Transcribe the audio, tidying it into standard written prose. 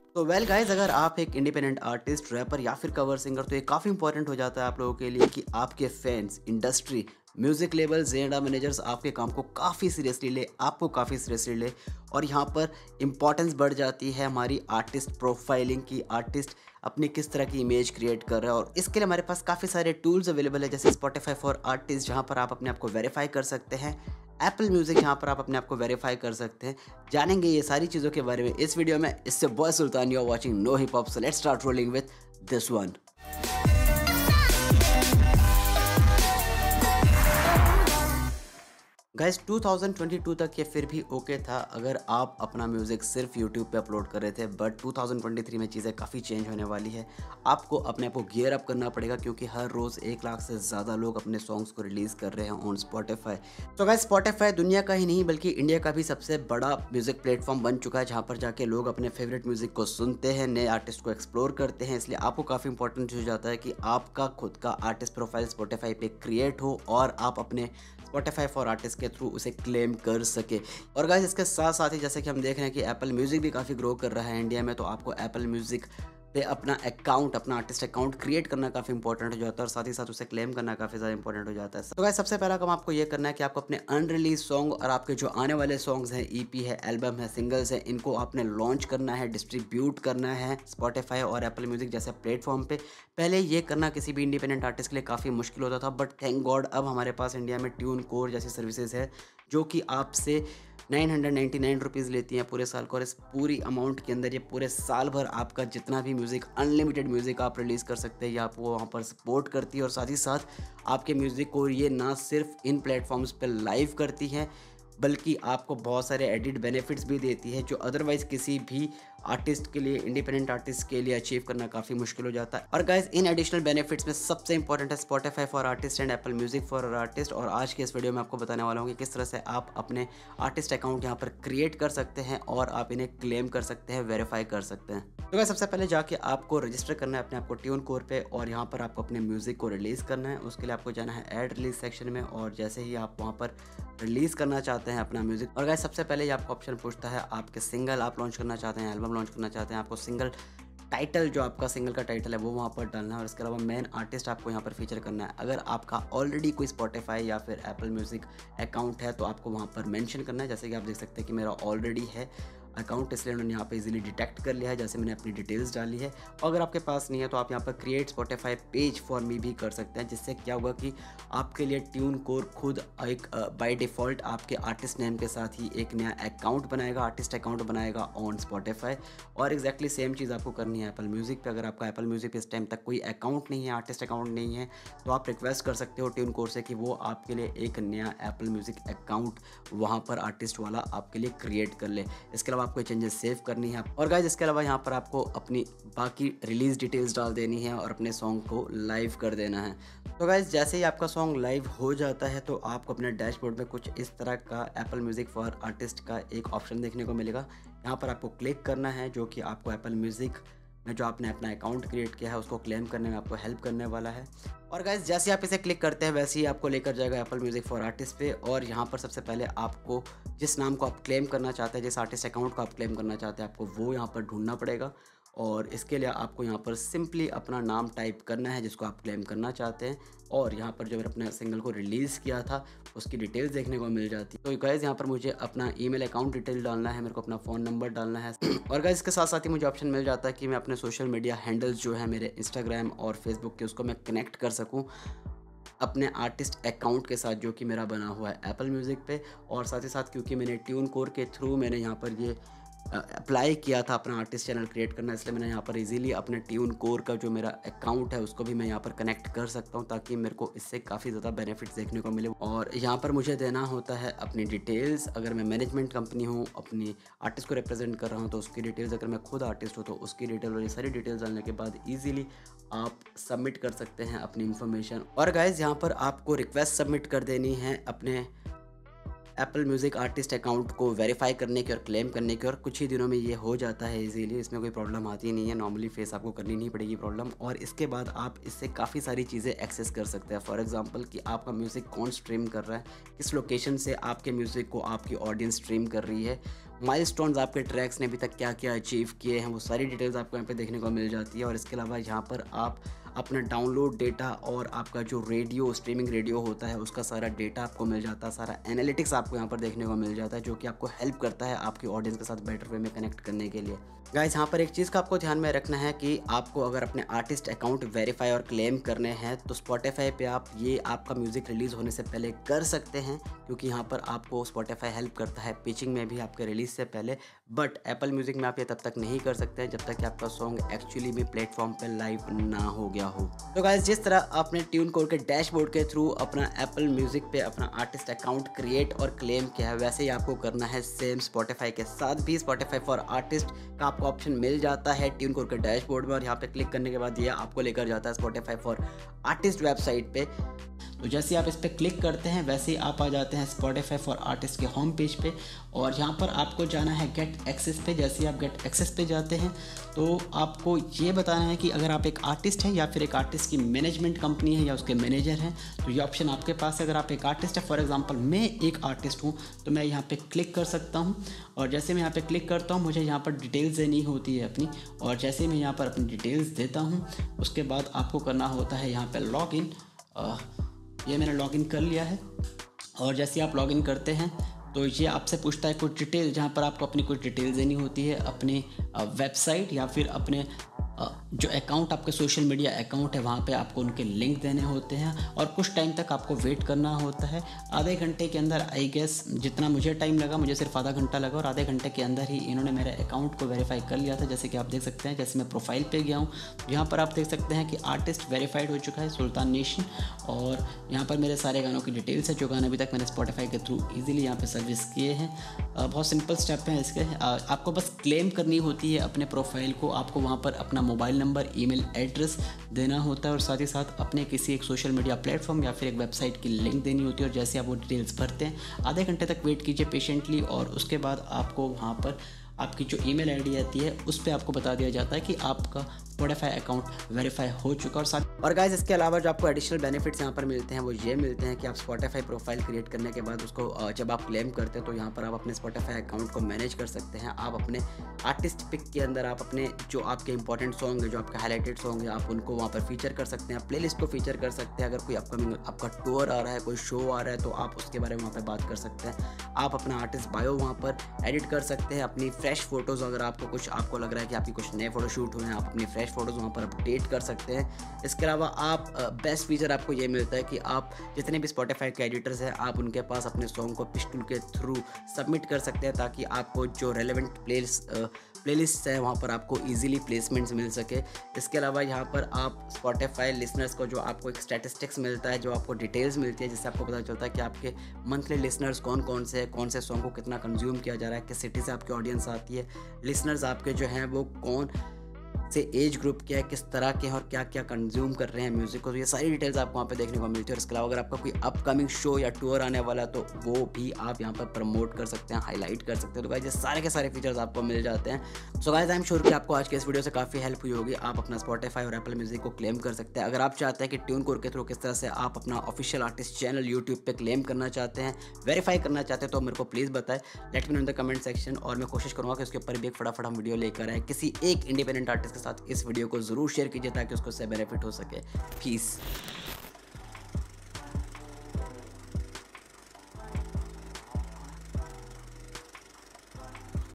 तो well guys, अगर आप एक इंडिपेंडेंट आर्टिस्ट, रैपर या फिर कवर सिंगर, तो ये काफ़ी इंपॉर्टेंट हो जाता है आप लोगों के लिए कि आपके fans, industry, music labels, A&R managers आपके काम को काफ़ी सीरियसली ले, आपको काफ़ी सीरियसली ले। और यहाँ पर इम्पॉर्टेंस बढ़ जाती है हमारी आर्टिस्ट प्रोफाइलिंग की। आर्टिस्ट अपनी किस तरह की इमेज क्रिएट कर रहा है, और इसके लिए हमारे पास काफ़ी सारे टूल्स अवेलेबल है, जैसे स्पॉटिफाई फॉर आर्टिस्ट, जहाँ पर आप अपने आप को वेरीफाई कर सकते हैं। एप्पल म्यूजिक, यहाँ पर आप अपने आप को वेरीफाई कर सकते हैं। जानेंगे ये सारी चीज़ों के बारे में इस वीडियो में। इससे boy Sultan, you are watching no hip hop, so let's start rolling with this one. Guys 2022 तक ये फिर भी ओके था अगर आप अपना म्यूज़िक सिर्फ यूट्यूब पे अपलोड कर रहे थे, बट 2023 में चीज़ें काफ़ी चेंज होने वाली है। आपको अपने आप को गियर अप करना पड़ेगा, क्योंकि हर रोज़ 1 लाख से ज़्यादा लोग अपने सॉन्ग्स को रिलीज़ कर रहे हैं ऑन स्पॉटिफाई। तो गाइस, स्पॉटिफाई दुनिया का ही नहीं बल्कि इंडिया का भी सबसे बड़ा म्यूज़िक प्लेटफॉर्म बन चुका है, जहाँ पर जाके लोग अपने फेवरेट म्यूज़िक को सुनते हैं, नए आर्टिस्ट को एक्सप्लोर करते हैं। इसलिए आपको काफ़ी इंपॉर्टेंट हो जाता है कि आपका खुद का आर्टिस्ट प्रोफाइल स्पॉटिफाई पे क्रिएट हो और आप अपने स्पॉटिफाई फॉर आर्टिस्ट के थ्रू उसे क्लेम कर सके। और गाइस, इसके साथ साथ ही जैसे कि हम देख रहे हैं कि एप्पल म्यूज़िक भी काफ़ी ग्रो कर रहा है इंडिया में, तो आपको एप्पल म्यूज़िक पे अपना अकाउंट, अपना आर्टिस्ट अकाउंट क्रिएट करना काफ़ी इंपॉर्टेंट हो जाता है, और साथ ही साथ उसे क्लेम करना काफ़ी ज़्यादा इंपॉर्टेंट हो जाता है। तो गाइस, सबसे पहला काम आपको ये करना है कि आपको अपने अनरिलीज सॉन्ग और आपके जो आने वाले सॉन्ग्स हैं, ईपी है, एल्बम है, सिंगल्स हैं, इनको आपने लॉन्च करना है, डिस्ट्रीब्यूट करना है स्पॉटिफाई और एप्पल म्यूज़िक जैसे प्लेटफॉर्म पे। पहले ये करना किसी भी इंडिपेंडेंट आर्टिस्ट के लिए काफ़ी मुश्किल होता था, बट थैंक गॉड अब हमारे पास इंडिया में ट्यून कोर जैसी सर्विसेज है, जो कि आपसे 999 रुपीज़ लेती हैं पूरे साल को, और इस पूरी अमाउंट के अंदर ये पूरे साल भर आपका जितना भी म्यूज़िक, अनलिमिटेड म्यूज़िक आप रिलीज़ कर सकते हैं, या आपको वहाँ पर सपोर्ट करती है। और साथ ही साथ आपके म्यूज़िक को ये ना सिर्फ इन प्लेटफॉर्म्स पे लाइव करती है, बल्कि आपको बहुत सारे एडिट बेनिफिट्स भी देती है, जो अदरवाइज़ किसी भी आर्टिस्ट के लिए, इंडिपेंडेंट आर्टिस्ट के लिए अचीव करना काफ़ी मुश्किल हो जाता है। और गाइस, इन एडिशनल बेनिफिट्स में सबसे इंपॉर्टेंट है Spotify for artist and Apple music for artist. और आज के इस वीडियो में आपको बताने वाला हूँ कि किस तरह से आप अपने आर्टिस्ट अकाउंट यहाँ पर क्रिएट कर सकते हैं और आप इन्हें क्लेम कर सकते हैं, वेरीफाई कर सकते हैं। तो गाइस, सबसे पहले जाके आपको रजिस्टर करना है अपने आप को ट्यून कोर पे, और यहाँ पर आपको अपने म्यूज़िक को रिलीज़ करना है। उसके लिए आपको जाना है ऐड रिलीज सेक्शन में, और जैसे ही आप वहाँ पर रिलीज़ करना चाहते हैं अपना म्यूज़िक, और गाइस सबसे पहले ये आपको ऑप्शन पूछता है आपके सिंगल आप लॉन्च करना चाहते हैं, एल्बम लॉन्च करना चाहते हैं, आपको सिंगल टाइटल, जो आपका सिंगल का टाइटल है वो वहाँ पर डालना है, और इसके अलावा मेन आर्टिस्ट आपको यहाँ पर फीचर करना है। अगर आपका ऑलरेडी कोई स्पॉटिफाई या फिर एप्पल म्यूज़िक अकाउंट है तो आपको वहाँ पर मेंशन करना है। जैसे कि आप देख सकते हैं कि मेरा ऑलरेडी है अकाउंट, इसलिए उन्होंने यहाँ पे इजीली डिटेक्ट कर लिया है, जैसे मैंने अपनी डिटेल्स डाली है। और अगर आपके पास नहीं है तो आप यहाँ पर create Spotify page for me भी कर सकते हैं, जिससे क्या होगा कि आपके लिए ट्यून कोर खुद एक बाय डिफ़ॉल्ट आपके आर्टिस्ट नेम के साथ ही एक नया अकाउंट बनाएगा, आर्टिस्ट अकाउंट बनाएगा ऑन स्पॉटिफाई। और एग्जैक्टली सेम चीज़ आपको करनी है एप्पल म्यूज़िक पे। अगर आपका एप्पल म्यूज़िक पे इस टाइम तक कोई अकाउंट नहीं है, आर्टिस्ट अकाउंट नहीं है, तो आप रिक्वेस्ट कर सकते हो ट्यून कोर से कि वो आपके लिए एक नया एप्पल म्यूज़िक अकाउंट वहाँ पर आर्टिस्ट वाला आपके लिए क्रिएट कर ले। इसके अलावा आपको चेंजेस सेव करनी है। और गाइस, इसके अलावा यहाँ पर आपको अपनी बाकी रिलीज डिटेल्स डाल देनी है और अपने सॉन्ग को लाइव कर देना है। तो गाइस, जैसे ही आपका सॉन्ग लाइव हो जाता है तो आपको अपने डैशबोर्ड में कुछ इस तरह का एप्पल म्यूज़िक फॉर आर्टिस्ट का एक ऑप्शन देखने को मिलेगा। यहाँ पर आपको क्लिक करना है, जो कि आपको एप्पल म्यूज़िक में जो आपने अपना अकाउंट क्रिएट किया है उसको क्लेम करने में आपको हेल्प करने वाला है। और गाइस, जैसे आप इसे क्लिक करते हैं वैसे ही आपको लेकर जाएगा एप्पल म्यूज़िक फॉर आर्टिस्ट पे, और यहाँ पर सबसे पहले आपको जिस नाम को आप क्लेम करना चाहते हैं, जिस आर्टिस्ट अकाउंट को आप क्लेम करना चाहते हैं, आपको वो यहाँ पर ढूंढना पड़ेगा। और इसके लिए आपको यहाँ पर सिंपली अपना नाम टाइप करना है जिसको आप क्लेम करना चाहते हैं, और यहाँ पर जो मैंने अपने सिंगल को रिलीज़ किया था उसकी डिटेल्स देखने को मिल जाती है। तो गाइस, यहाँ पर मुझे अपना ईमेल अकाउंट डिटेल डालना है, मेरे को अपना फ़ोन नंबर डालना है। और गाइस, इसके साथ साथ ही मुझे ऑप्शन मिल जाता है कि मैं अपने सोशल मीडिया हैंडल्स जो है मेरे इंस्टाग्राम और फेसबुक के, उसको मैं कनेक्ट कर सकूँ अपने आर्टिस्ट अकाउंट के साथ, जो कि मेरा बना हुआ है एप्पल म्यूज़िक पे। और साथ ही साथ क्योंकि मैंने ट्यून कोर के थ्रू मैंने यहाँ पर ये अप्लाई किया था अपना आर्टिस्ट चैनल क्रिएट करना, इसलिए मैंने यहाँ पर इजीली अपने ट्यून कोर का जो मेरा अकाउंट है उसको भी मैं यहाँ पर कनेक्ट कर सकता हूँ, ताकि मेरे को इससे काफ़ी ज़्यादा बेनिफिट्स देखने को मिले। और यहाँ पर मुझे देना होता है अपनी डिटेल्स, अगर मैं मैनेजमेंट कंपनी हूँ, अपनी आर्टिस्ट को रिप्रेजेंट कर रहा हूँ तो उसकी डिटेल्स, अगर मैं खुद आर्टिस्ट हूँ तो उसकी डिटेल, और ये सारी डिटेल्स डालने के बाद ईजिली आप सबमिट कर सकते हैं अपनी इन्फॉर्मेशन। और गाइज, यहाँ पर आपको रिक्वेस्ट सबमिट कर देनी है अपने एप्पल म्यूज़िक आर्टिस्ट अकाउंट को वेरीफाई करने की और क्लेम करने की, और कुछ ही दिनों में ये हो जाता है इजीली, इसमें कोई प्रॉब्लम आती नहीं है। नॉर्मली फेस आपको करनी नहीं पड़ेगी प्रॉब्लम, और इसके बाद आप इससे काफ़ी सारी चीज़ें एक्सेस कर सकते हैं। फॉर एग्जांपल कि आपका म्यूज़िक कौन स्ट्रीम कर रहा है, किस लोकेशन से आपके म्यूज़िक को आपकी ऑडियंस स्ट्रीम कर रही है, माइलस्टोन्स आपके ट्रैक्स ने अभी तक क्या क्या अचीव किए हैं, वो सारी डिटेल्स आपको यहाँ पे देखने को मिल जाती है। और इसके अलावा यहाँ पर आप अपना डाउनलोड डेटा और आपका जो रेडियो स्ट्रीमिंग रेडियो होता है उसका सारा डेटा आपको मिल जाता है, सारा एनालिटिक्स आपको यहाँ पर देखने को मिल जाता है, जो कि आपको हेल्प करता है आपकी ऑडियंस के साथ बेटर वे में कनेक्ट करने के लिए। गाइस, यहाँ पर एक चीज़ का आपको ध्यान में रखना है कि आपको अगर अपने आर्टिस्ट अकाउंट वेरीफाई और क्लेम करने हैं तो स्पॉटिफाई पे आप ये आपका म्यूज़िक रिलीज़ होने से पहले कर सकते हैं, क्योंकि यहाँ पर आपको स्पॉटिफाई हेल्प करता है पिचिंग में भी आपके रिलीज़ से पहले। बट एप्पल म्यूज़िक में आप ये तब तक नहीं कर सकते हैं जब तक कि आपका सॉन्ग एक्चुअली भी प्लेटफॉर्म पर लाइव ना हो गया हो। तो गाइस, जिस तरह आपने ट्यूनकोर के डैशबोर्ड के थ्रू अपना एप्पल म्यूज़िक पे अपना आर्टिस्ट अकाउंट क्रिएट और क्लेम किया है, वैसे ही आपको करना है सेम स्पॉटिफाई के साथ भी। स्पॉटिफाई फॉर आर्टिस्ट का आपको ऑप्शन मिल जाता है ट्यूनकोर के डैशबोर्ड में, और यहाँ पे क्लिक करने के बाद ये आपको लेकर जाता है स्पॉटिफाई फॉर आर्टिस्ट वेबसाइट पे। तो जैसे आप इस पर क्लिक करते हैं वैसे ही आप आ जाते हैं स्पॉटिफाई फॉर आर्टिस्ट के होम पेज पे, और यहाँ पर आपको जाना है गेट एक्सेस पे। जैसे ही आप गेट एक्सेस पे जाते हैं तो आपको ये बताना है कि अगर आप एक आर्टिस्ट हैं या फिर एक आर्टिस्ट की मैनेजमेंट कंपनी है या उसके मैनेजर हैं, तो ये ऑप्शन आपके पास है। अगर आप एक आर्टिस्ट है, फॉर एग्जांपल मैं एक आर्टिस्ट हूँ, तो मैं यहाँ पे क्लिक कर सकता हूँ, और जैसे मैं यहाँ पे क्लिक करता हूँ मुझे यहाँ पर डिटेल्स देनी होती है अपनी, और जैसे मैं यहाँ पर अपनी डिटेल्स देता हूँ उसके बाद आपको करना होता है यहाँ पर लॉग इन। ये मैंने लॉगिन कर लिया है, और जैसे आप लॉगिन करते हैं तो ये आपसे पूछता है कुछ डिटेल, जहाँ पर आपको अपनी कुछ डिटेल्स देनी होती है, अपने वेबसाइट या फिर अपने जो अकाउंट आपके सोशल मीडिया अकाउंट है वहाँ पे आपको उनके लिंक देने होते हैं, और कुछ टाइम तक आपको वेट करना होता है। आधे घंटे के अंदर, आई गेस जितना मुझे टाइम लगा, मुझे सिर्फ आधा घंटा लगा, और आधे घंटे के अंदर ही इन्होंने मेरे अकाउंट को वेरीफाई कर लिया था। जैसे कि आप देख सकते हैं, जैसे मैं प्रोफाइल पे गया हूँ, यहाँ पर आप देख सकते हैं कि आर्टिस्ट वेरीफाइड हो चुका है सुल्तान नेशन, और यहाँ पर मेरे सारे गानों की डिटेल्स है, जो गाने अभी तक मैंने स्पॉटिफाई के थ्रू ईजिली यहाँ पर सर्विस किए हैं। बहुत सिंपल स्टेप हैं इसके। आपको बस क्लेम करनी होती है अपने प्रोफाइल को, आपको वहाँ पर अपना मोबाइल नंबर, ईमेल एड्रेस देना होता है, और साथ ही साथ अपने किसी एक सोशल मीडिया प्लेटफॉर्म या फिर एक वेबसाइट की लिंक देनी होती है। और जैसे आप वो डिटेल्स भरते हैं, आधे घंटे तक वेट कीजिए पेशेंटली, और उसके बाद आपको वहाँ पर आपकी जो ईमेल आईडी आती है उस पर आपको बता दिया जाता है कि आपका स्पॉटिफाई अकाउंट वेरीफाई हो चुका। और गाइस, इसके अलावा जो आपको एडिशनल बेनिफिट्स यहाँ पर मिलते हैं वो ये मिलते हैं कि आप स्पॉटिफाई प्रोफाइल क्रिएट करने के बाद उसको जब आप क्लेम करते हैं तो यहाँ पर आप अपने स्पॉटिफाई अकाउंट को मैनेज कर सकते हैं। आप अपने आर्टिस्ट पिक के अंदर आप अपने जो आपके इंपॉर्टेंट सॉन्ग है, जो आपके हाईलाइटेड सॉन्ग है, आप उनको वहाँ पर फीचर कर सकते हैं, प्ले लिस्ट को फीचर कर सकते हैं। अगर कोई अपकमिंग आपका टूर आ रहा है, कोई शो आ रहा है, तो आप उसके बारे में वहाँ पर बात कर सकते हैं। आप अपना आर्टिस्ट बायो वहाँ पर एडिट कर सकते हैं, अपनी फ्रेश फोटोज़, अगर आपको लग रहा है कि आपकी कुछ नए फोटो शूट हुए हैं, आप अपनी फ्रेश फोटोज़ वहाँ पर अपडेट कर सकते हैं। इसके अलावा आप बेस्ट फीचर आपको ये मिलता है कि आप जितने भी स्पॉटिफाई के एडिटर्स हैं, आप उनके पास अपने सॉन्ग को पिच टूल के थ्रू सबमिट कर सकते हैं, ताकि आपको जो रेलेवेंट प्लेलिस्ट है वहाँ पर आपको इजीली प्लेसमेंट्स मिल सके। इसके अलावा यहाँ पर आप स्पॉटिफाई लिसनर्स को जो आपको एक स्टैटिस्टिक्स मिलता है, जो आपको डिटेल्स मिलती है, जिससे आपको पता चलता है कि आपके मंथली लिसनर्स कौन कौन से हैं, कौन से सॉन्ग को कितना कंज्यूम किया जा रहा है, किस सिटी से आपकी ऑडियंस आती है, लिसनर्स आपके जो हैं वो कौन से एज ग्रुप क्या है, किस तरह के हैं, और क्या क्या कंज्यूम कर रहे हैं म्यूज़िक को। तो ये सारी डिटेल्स आपको वहाँ पे देखने को मिलती है। और इसके अलावा अगर आपका कोई अपकमिंग शो या टूर आने वाला है तो वो भी आप यहाँ पर प्रमोट कर सकते हैं, हाईलाइट कर सकते हैं। तो गाइस, ये सारे के सारे फीचर्स आपको मिल जाते हैं। So guys, I am sure कि आपको आज के इस वीडियो से काफ़ी हेल्प हुई होगी। आप अपना स्पॉटिफाई और एप्पल म्यूजिक को क्लेम कर सकते हैं। अगर आप चाहते हैं कि ट्यूनकोर के थ्रू किस तरह से आप अपना ऑफिशियल आर्टिस्ट चैनल यूट्यूब पर क्लेम करना चाहते हैं, वेरीफाई करना चाहते हैं, तो मेरे को प्लीज़ बताएं, let me know in the comment section, और मैं कोशिश करूँगा कि उसके ऊपर भी एक फटाफट हम वीडियो लेकर आए। किसी एक इंडिपेंडेंट आर्टिस्ट के साथ इस वीडियो को ज़रूर शेयर कीजिए ताकि उसको उससे बेनिफिट हो सके। पीस।